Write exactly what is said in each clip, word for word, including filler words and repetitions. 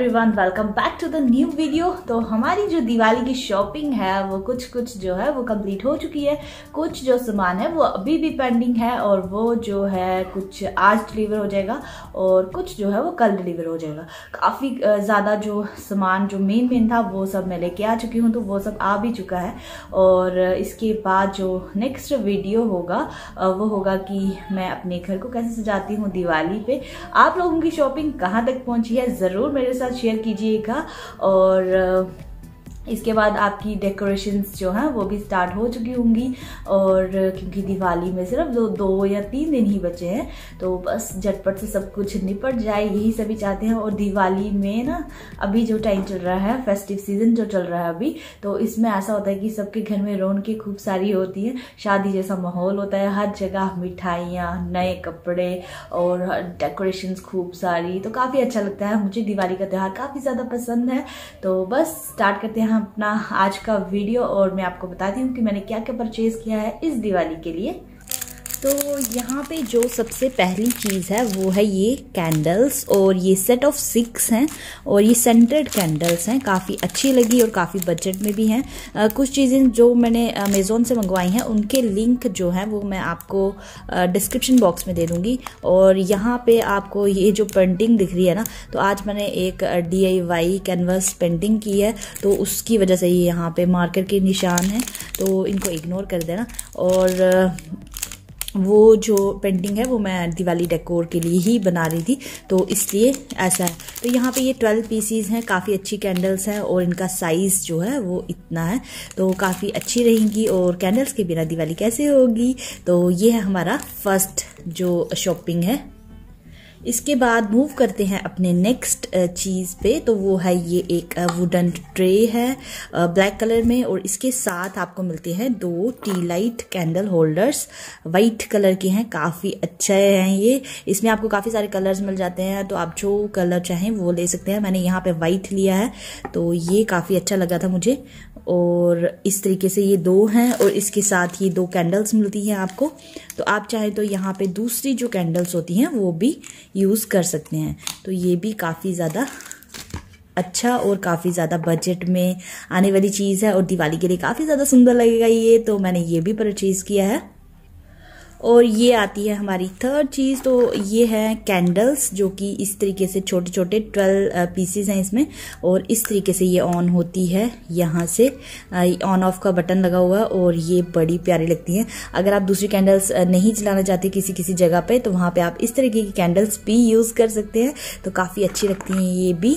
Everyone, welcome back to the new video. तो हमारी जो दिवाली की शॉपिंग है वो कुछ कुछ जो है वो कंप्लीट हो चुकी है। कुछ जो सामान है वो अभी भी पेंडिंग है और वो जो है कुछ आज डिलीवर हो जाएगा और कुछ जो है वो कल डिलीवर हो जाएगा। काफ़ी ज़्यादा जो सामान जो मेन मेन था वो सब मैं लेके आ चुकी हूँ, तो वो सब आ भी चुका है। और इसके बाद जो नेक्स्ट वीडियो होगा वो होगा कि मैं अपने घर को कैसे सजाती हूँ दिवाली पे। आप लोगों की शॉपिंग कहाँ तक पहुँची है ज़रूर मेरे साथ शेयर कीजिएगा। और इसके बाद आपकी डेकोरेशंस जो हैं वो भी स्टार्ट हो चुकी होंगी, और क्योंकि दिवाली में सिर्फ दो दो या तीन दिन ही बचे हैं तो बस झटपट से सब कुछ निपट जाए, यही सभी चाहते हैं। और दिवाली में ना अभी जो टाइम चल रहा है, फेस्टिव सीजन जो चल रहा है अभी, तो इसमें ऐसा होता है कि सबके घर में रौनकें खूब सारी होती हैं, शादी जैसा माहौल होता है, हर जगह मिठाइयाँ, नए कपड़े और डेकोरेशंस खूब सारी, तो काफ़ी अच्छा लगता है। मुझे दिवाली का त्यौहार काफ़ी ज़्यादा पसंद है। तो बस स्टार्ट करते हैं अपना आज का वीडियो, और मैं आपको बताती हूँ कि मैंने क्या क्या परचेज किया है इस दिवाली के लिए। तो यहाँ पे जो सबसे पहली चीज़ है वो है ये कैंडल्स, और ये सेट ऑफ सिक्स हैं और ये सेंटेड कैंडल्स हैं। काफ़ी अच्छी लगी और काफ़ी बजट में भी हैं। आ, कुछ चीज़ें जो मैंने अमेज़ोन से मंगवाई हैं उनके लिंक जो हैं वो मैं आपको डिस्क्रिप्शन बॉक्स में दे दूँगी। और यहाँ पे आपको ये जो पेंटिंग दिख रही है ना, तो आज मैंने एक D I Y canvas painting की है, तो उसकी वजह से ये यहाँ पे मार्कर के निशान हैं, तो इनको इग्नोर कर देना। और वो जो पेंटिंग है वो मैं दिवाली डेकोर के लिए ही बना रही थी, तो इसलिए ऐसा है। तो यहाँ पे ये ट्वेल्व पीसीज हैं, काफ़ी अच्छी कैंडल्स हैं और इनका साइज़ जो है वो इतना है, तो काफ़ी अच्छी रहेंगी। और कैंडल्स के बिना दिवाली कैसे होगी। तो ये है हमारा फर्स्ट जो शॉपिंग है। इसके बाद मूव करते हैं अपने नेक्स्ट चीज़ पे, तो वो है ये एक वुडन ट्रे है ब्लैक कलर में, और इसके साथ आपको मिलते हैं दो tea light candle holders, white colour के हैं, काफ़ी अच्छे हैं ये। इसमें आपको काफ़ी सारे कलर्स मिल जाते हैं, तो आप जो कलर चाहें वो ले सकते हैं। मैंने यहाँ पे वाइट लिया है, तो ये काफ़ी अच्छा लगा था मुझे। और इस तरीके से ये दो हैं, और इसके साथ ये दो कैंडल्स मिलती हैं आपको। तो आप चाहे तो यहाँ पे दूसरी जो कैंडल्स होती हैं वो भी यूज़ कर सकते हैं। तो ये भी काफ़ी ज़्यादा अच्छा और काफ़ी ज़्यादा बजट में आने वाली चीज़ है, और दिवाली के लिए काफ़ी ज़्यादा सुंदर लगेगा ये, तो मैंने ये भी परचेज़ किया है। और ये आती है हमारी थर्ड चीज़, तो ये है कैंडल्स, जो कि इस तरीके से छोटे छोटे ट्वेल्व पीसीज हैं इसमें, और इस तरीके से ये ऑन होती है, यहाँ से ऑन ऑफ का बटन लगा हुआ है, और ये बड़ी प्यारी लगती हैं। अगर आप दूसरी कैंडल्स नहीं जलाना चाहते किसी किसी जगह पे, तो वहाँ पे आप इस तरीके की कैंडल्स भी यूज़ कर सकते हैं, तो काफ़ी अच्छी लगती हैं ये भी।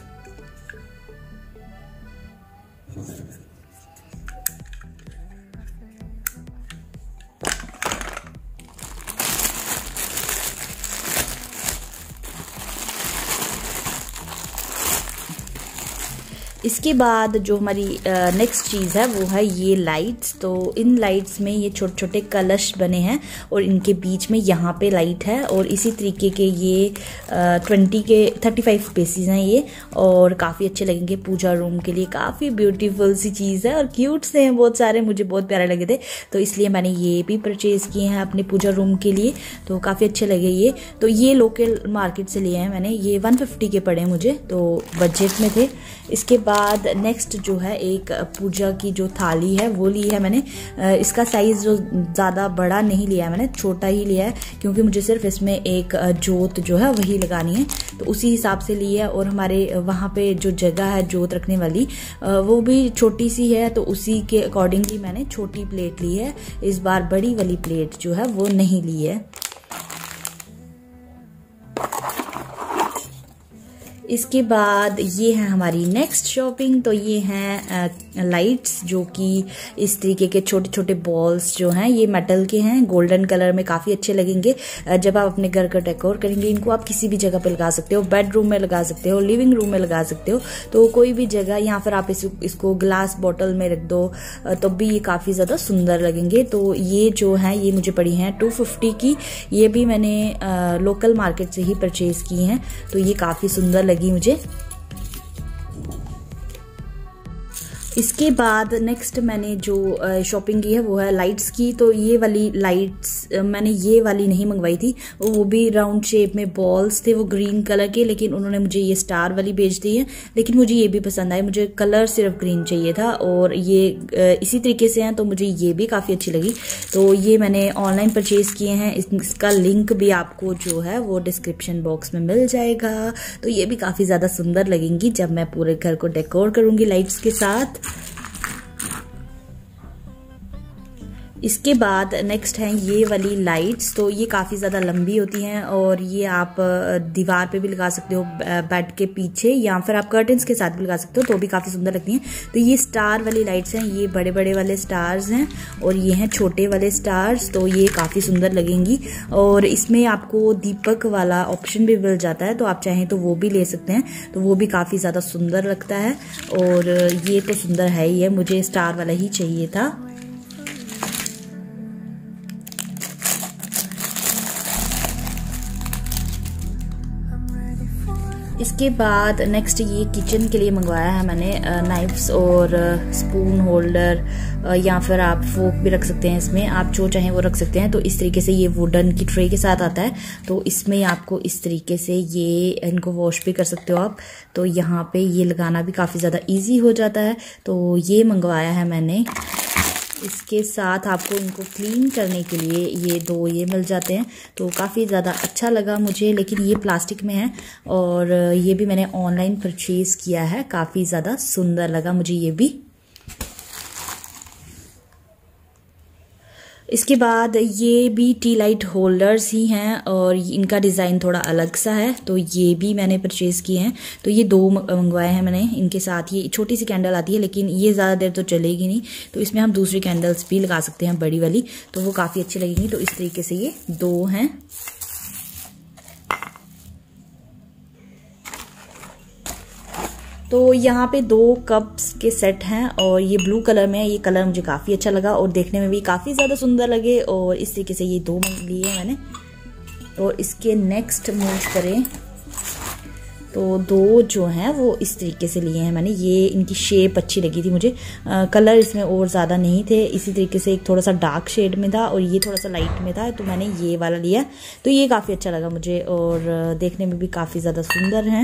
इसके बाद जो हमारी नेक्स्ट चीज़ है वो है ये लाइट्स। तो इन लाइट्स में ये छोटे छोटे कलश बने हैं, और इनके बीच में यहाँ पे लाइट है, और इसी तरीके के ये ट्वेंटी के थर्टी फाइव पीसेस हैं ये, और काफ़ी अच्छे लगेंगे पूजा रूम के लिए। काफ़ी ब्यूटीफुल सी चीज़ है और क्यूट से हैं बहुत सारे, मुझे बहुत प्यारे लगे थे, तो इसलिए मैंने ये भी परचेज़ किए हैं अपने पूजा रूम के लिए, तो काफ़ी अच्छे लगे ये। तो ये लोकल मार्केट से लिए हैं मैंने, ये वन फिफ्टी के पड़े मुझे, तो बजट में थे। इसके बाद नेक्स्ट जो है एक पूजा की जो थाली है वो ली है मैंने। इसका साइज़ जो ज़्यादा बड़ा नहीं लिया है मैंने, छोटा ही लिया है, क्योंकि मुझे सिर्फ इसमें एक जोत जो है वही लगानी है, तो उसी हिसाब से ली है। और हमारे वहाँ पे जो जगह है जोत रखने वाली वो भी छोटी सी है, तो उसी के अकॉर्डिंगली मैंने छोटी प्लेट ली है। इस बार बड़ी वाली प्लेट जो है वो नहीं ली है। इसके बाद ये है हमारी नेक्स्ट शॉपिंग, तो ये हैं लाइट्स, जो कि इस तरीके के छोटे छोटे बॉल्स जो हैं ये मेटल के हैं, गोल्डन कलर में, काफ़ी अच्छे लगेंगे जब आप अपने घर का डेकोर करेंगे। इनको आप किसी भी जगह पे लगा सकते हो, बेडरूम में लगा सकते हो, लिविंग रूम में लगा सकते हो, तो कोई भी जगह। यहाँ पर आप इस, इसको ग्लास बॉटल में रख दो तो भी ये काफ़ी ज़्यादा सुंदर लगेंगे। तो ये जो है ये मुझे पड़ी हैं टू फिफ्टी की, ये भी मैंने आ, लोकल मार्केट से ही परचेज़ की हैं, तो ये काफ़ी सुंदर लगी मुझे। इसके बाद नेक्स्ट मैंने जो शॉपिंग की है वो है लाइट्स की। तो ये वाली लाइट्स मैंने ये वाली नहीं मंगवाई थी, वो भी राउंड शेप में बॉल्स थे, वो ग्रीन कलर के, लेकिन उन्होंने मुझे ये स्टार वाली भेज दी है। लेकिन मुझे ये भी पसंद आई, मुझे कलर सिर्फ ग्रीन चाहिए था और ये इसी तरीके से हैं, तो मुझे ये भी काफ़ी अच्छी लगी। तो ये मैंने ऑनलाइन परचेज़ किए हैं, इसका लिंक भी आपको जो है वो डिस्क्रिप्शन बॉक्स में मिल जाएगा। तो ये भी काफ़ी ज़्यादा सुंदर लगेंगी जब मैं पूरे घर को डेकोर करूँगी लाइट्स के साथ। इसके बाद नेक्स्ट हैं ये वाली लाइट्स। तो ये काफ़ी ज़्यादा लंबी होती हैं और ये आप दीवार पे भी लगा सकते हो, बेड के पीछे, या फिर आप कर्टन्स के साथ भी लगा सकते हो, तो भी काफ़ी सुंदर लगती हैं। तो ये स्टार वाली लाइट्स हैं, ये बड़े बड़े वाले स्टार्स हैं और ये हैं छोटे वाले स्टार्स। तो ये काफ़ी सुंदर लगेंगी और इसमें आपको दीपक वाला ऑप्शन भी मिल जाता है, तो आप चाहें तो वो भी ले सकते हैं, तो वो भी काफ़ी ज़्यादा सुंदर लगता है। और ये तो सुंदर है ही है, मुझे स्टार वाला ही चाहिए था। इसके बाद नेक्स्ट ये किचन के लिए मंगवाया है मैंने नाइफ्स और स्पून होल्डर, या फिर आप फोक भी रख सकते हैं इसमें, आप जो चाहें वो रख सकते हैं। तो इस तरीके से ये वुडन की ट्रे के साथ आता है, तो इसमें आपको इस तरीके से ये इनको वॉश भी कर सकते हो आप। तो यहाँ पे ये लगाना भी काफ़ी ज़्यादा इजी हो जाता है, तो ये मंगवाया है मैंने। इसके साथ आपको इनको क्लीन करने के लिए ये दो ये मिल जाते हैं, तो काफ़ी ज़्यादा अच्छा लगा मुझे। लेकिन ये प्लास्टिक में है और ये भी मैंने ऑनलाइन परचेज़ किया है, काफ़ी ज़्यादा सुंदर लगा मुझे ये भी। इसके बाद ये भी टी लाइट होल्डर्स ही हैं और इनका डिज़ाइन थोड़ा अलग सा है, तो ये भी मैंने परचेज़ किए हैं। तो ये दो मंगवाए हैं मैंने। इनके साथ ये छोटी सी कैंडल आती है, लेकिन ये ज़्यादा देर तो चलेगी नहीं, तो इसमें हम दूसरी कैंडल्स भी लगा सकते हैं बड़ी वाली, तो वो काफ़ी अच्छी लगेंगी। तो इस तरीके से ये दो हैं। तो यहाँ पे दो कप्स के सेट हैं और ये ब्लू कलर में है। ये कलर मुझे काफ़ी अच्छा लगा और देखने में भी काफ़ी ज़्यादा सुंदर लगे, और इस तरीके से ये दो लिए हैं मैंने। और इसके नेक्स्ट मूव करें तो दो जो हैं वो इस तरीके से लिए हैं मैंने। ये इनकी शेप अच्छी लगी थी मुझे, आ, कलर इसमें और ज़्यादा नहीं थे, इसी तरीके से एक थोड़ा सा डार्क शेड में था और ये थोड़ा सा लाइट में था, तो मैंने ये वाला लिया। तो ये काफ़ी अच्छा लगा मुझे और देखने में भी काफ़ी ज़्यादा सुंदर हैं।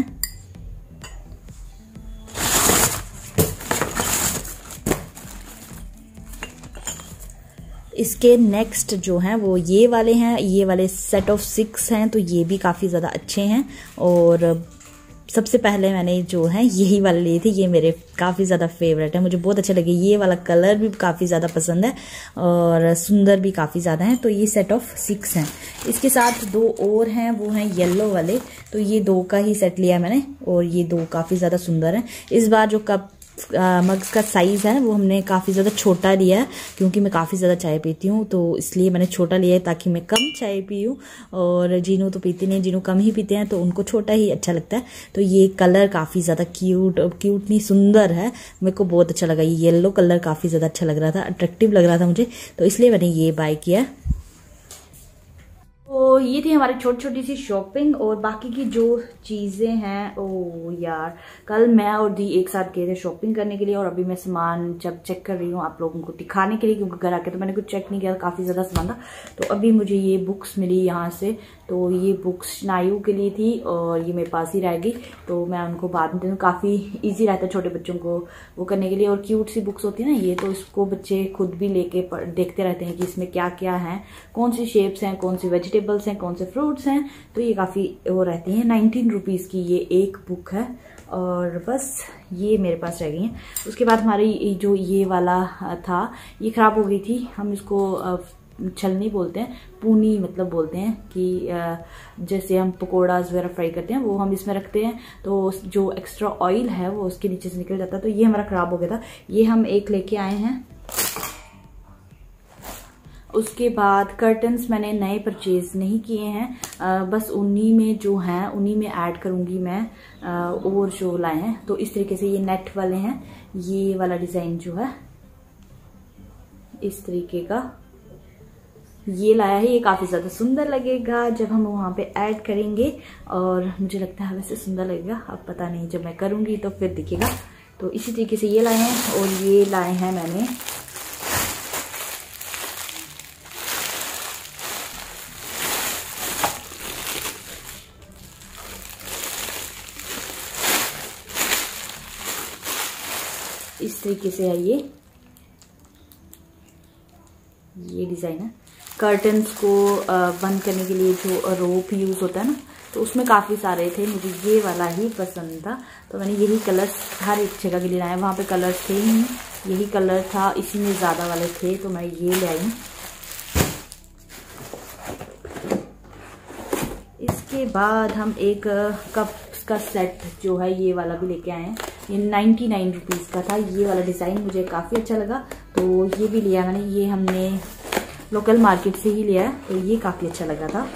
इसके नेक्स्ट जो हैं वो ये वाले हैं, ये वाले सेट ऑफ सिक्स हैं, तो ये भी काफ़ी ज़्यादा अच्छे हैं। और सबसे पहले मैंने जो है यही वाले लिए थे, ये मेरे काफ़ी ज़्यादा फेवरेट है, मुझे बहुत अच्छे लगे। ये वाला कलर भी काफ़ी ज़्यादा पसंद है और सुंदर भी काफ़ी ज़्यादा हैं। तो ये सेट ऑफ सिक्स हैं। इसके साथ दो और हैं, वो हैं येलो वाले, तो ये दो का ही सेट लिया मैंने और ये दो काफ़ी ज़्यादा सुंदर हैं। इस बार जो कप मग्स का साइज़ है वो हमने काफ़ी ज़्यादा छोटा लिया है, क्योंकि मैं काफ़ी ज़्यादा चाय पीती हूँ, तो इसलिए मैंने छोटा लिया है ताकि मैं कम चाय पीऊँ। और जीनू तो पीते नहीं, जीनू कम ही पीते हैं, तो उनको छोटा ही अच्छा लगता है। तो ये कलर काफ़ी ज़्यादा क्यूट क्यूट नहीं सुंदर है, मेरे को बहुत अच्छा लगा। ये येलो कलर काफ़ी ज़्यादा अच्छा लग रहा था, अट्रैक्टिव लग रहा था मुझे, तो इसलिए मैंने ये बाय किया। तो ये थी हमारी छोटी छोटी सी शॉपिंग। और बाकी की जो चीज़ें हैं, ओ यार कल मैं और दी एक साथ गए थे शॉपिंग करने के लिए, और अभी मैं सामान जब चेक कर रही हूँ आप लोगों को दिखाने के लिए, क्योंकि घर आके तो मैंने कुछ चेक नहीं किया, काफ़ी ज़्यादा सामान था। तो अभी मुझे ये बुक्स मिली यहाँ से, तो ये बुक्स नायू के लिए थी और ये मेरे पास ही रह गई, तो मैं उनको बाद में दूँ। काफ़ी ईजी रहता है छोटे बच्चों को वो करने के लिए, और क्यूट सी बुक्स होती है ना ये, तो इसको बच्चे खुद भी लेके देखते रहते हैं कि इसमें क्या क्या है, कौन सी शेप्स हैं, कौन सी वेजिटेबल्स हैं, कौन से फ्रूट्स हैं, तो ये काफ़ी वो रहती हैं। नाइनटीन रुपीज़ की ये एक बुक है, और बस ये मेरे पास रह गई हैं। उसके बाद हमारी जो ये वाला था ये ख़राब हो गई थी, हम इसको छलनी बोलते हैं, पूनी मतलब बोलते हैं, कि जैसे हम पकोड़ाज वगैरह फ्राई करते हैं वो हम इसमें रखते हैं, तो जो एक्स्ट्रा ऑयल है वो उसके नीचे से निकल जाता है। तो ये हमारा ख़राब हो गया था, ये हम एक लेके आए हैं। उसके बाद कर्टन्स मैंने नए परचेज नहीं किए हैं, आ, बस उन्हीं में जो हैं उन्हीं में ऐड करूँगी मैं, आ, और जो लाए हैं। तो इस तरीके से ये नेट वाले हैं, ये वाला डिज़ाइन जो है इस तरीके का ये लाया है। ये काफ़ी ज़्यादा सुंदर लगेगा जब हम वहाँ पे ऐड करेंगे, और मुझे लगता है वैसे सुंदर लगेगा, अब पता नहीं जब मैं करूँगी तो फिर दिखेगा। तो इसी तरीके से ये लाए हैं। और ये लाए हैं मैंने इस तरीके से है ये ये डिज़ाइन है। कर्टन्स को बंद करने के लिए जो रोप यूज़ होता है ना, तो उसमें काफ़ी सारे थे, मुझे ये वाला ही पसंद था तो मैंने यही कलर्स हर एक जगह के लिए लाए। वहाँ पे कलर्स थे ही नहीं, यही कलर था, इसी में ज़्यादा वाले थे तो मैं ये ले आई। इसके बाद हम एक कप का सेट जो है ये वाला भी लेके आए हैं। ये नाइन्टी नाइन रुपीज़ का था। ये वाला डिज़ाइन मुझे काफ़ी अच्छा लगा तो ये भी लिया मैंने। ये हमने लोकल मार्केट से ही लिया है तो ये काफ़ी अच्छा लगा था।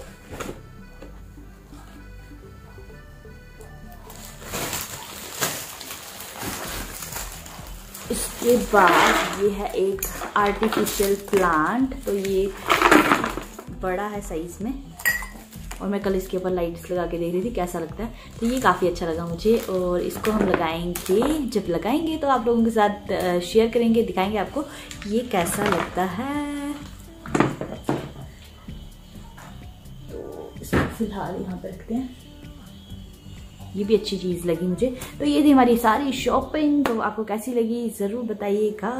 इसके बाद ये है एक आर्टिफिशियल प्लांट, तो ये बड़ा है साइज में और मैं कल इसके ऊपर लाइट्स लगा के देख रही थी कैसा लगता है, तो ये काफ़ी अच्छा लगा मुझे। और इसको हम लगाएंगे, जब लगाएंगे तो आप लोगों के साथ शेयर करेंगे, दिखाएंगे आपको ये कैसा लगता है। तो इसको फिलहाल यहाँ पे रखते हैं। ये भी अच्छी चीज़ लगी मुझे। तो ये थी हमारी सारी शॉपिंग, तो आपको कैसी लगी ज़रूर बताइएगा।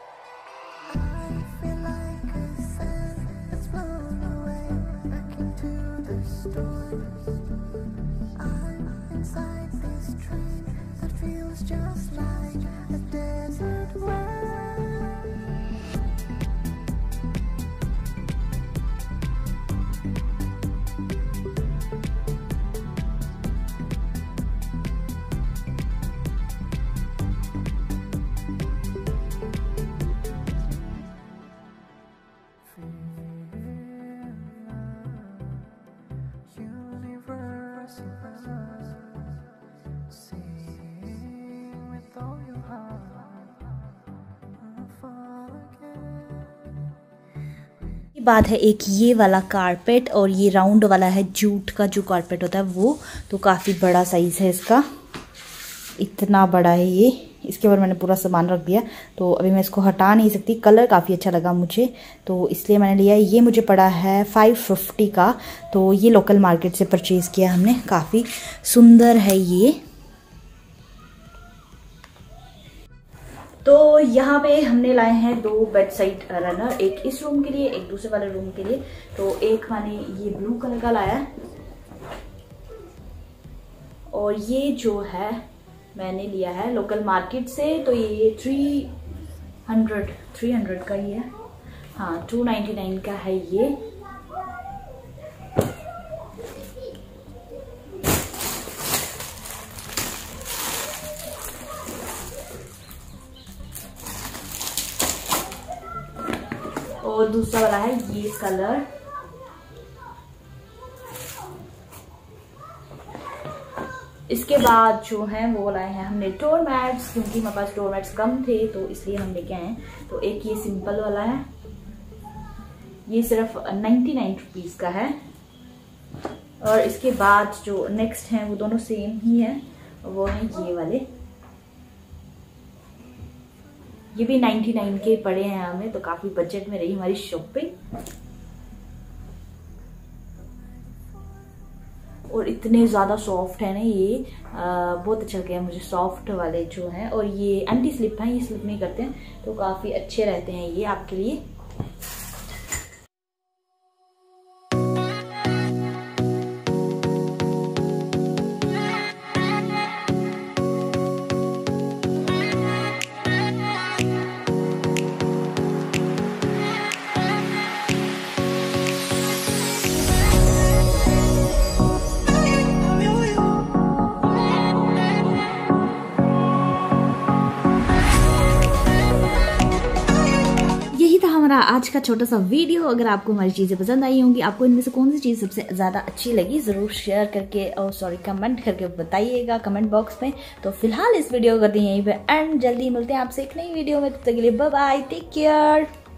बात है एक ये वाला कारपेट और ये राउंड वाला है जूट का जो कारपेट होता है वो, तो काफ़ी बड़ा साइज़ है इसका, इतना बड़ा है ये। इसके ऊपर मैंने पूरा सामान रख दिया तो अभी मैं इसको हटा नहीं सकती। कलर काफ़ी अच्छा लगा मुझे तो इसलिए मैंने लिया। ये मुझे पड़ा है फाइव फिफ्टी का, तो ये लोकल मार्केट से परचेज़ किया हमने। काफ़ी सुंदर है ये। तो यहाँ पे हमने लाए हैं दो बेड साइड रनर, एक इस रूम के लिए एक दूसरे वाले रूम के लिए। तो एक मैंने ये ब्लू कलर का लाया और ये जो है मैंने लिया है लोकल मार्केट से, तो ये थ्री हंड्रेड थ्री हंड्रेड का ही है, हाँ टू नाइन्टी नाइन का है ये। और दूसरा वाला है ये कलर। इसके बाद जो है वो लाए हैं हमने डोर मैट्स, क्योंकि हमारे पास डोर मैट्स कम थे तो इसलिए हम लेके आए हैं। तो एक ये सिंपल वाला है, ये सिर्फ नाइन्टी नाइन रुपीज का है। और इसके बाद जो नेक्स्ट हैं वो दोनों सेम ही है, वो है ये वाले, ये भी नाइन्टी नाइन के पड़े हैं हमें, तो काफी बजट में रही हमारी शॉपिंग। और इतने ज़्यादा सॉफ्ट है ना ये, आ, बहुत अच्छा लगा मुझे सॉफ्ट वाले जो हैं। और ये एंटी स्लिप हैं, ये स्लिप नहीं करते हैं तो काफ़ी अच्छे रहते हैं ये आपके लिए। हमारा आज का छोटा सा वीडियो। अगर आपको हमारी चीज़ें पसंद आई होंगी, आपको इनमें से कौन सी चीज़ सबसे ज़्यादा अच्छी लगी, ज़रूर शेयर करके और सॉरी कमेंट करके बताइएगा कमेंट बॉक्स में। तो फिलहाल इस वीडियो को करते हैं यहीं पे एंड, जल्दी मिलते हैं आपसे एक नई वीडियो में। तब तक के लिए बाय बाय, टेक केयर।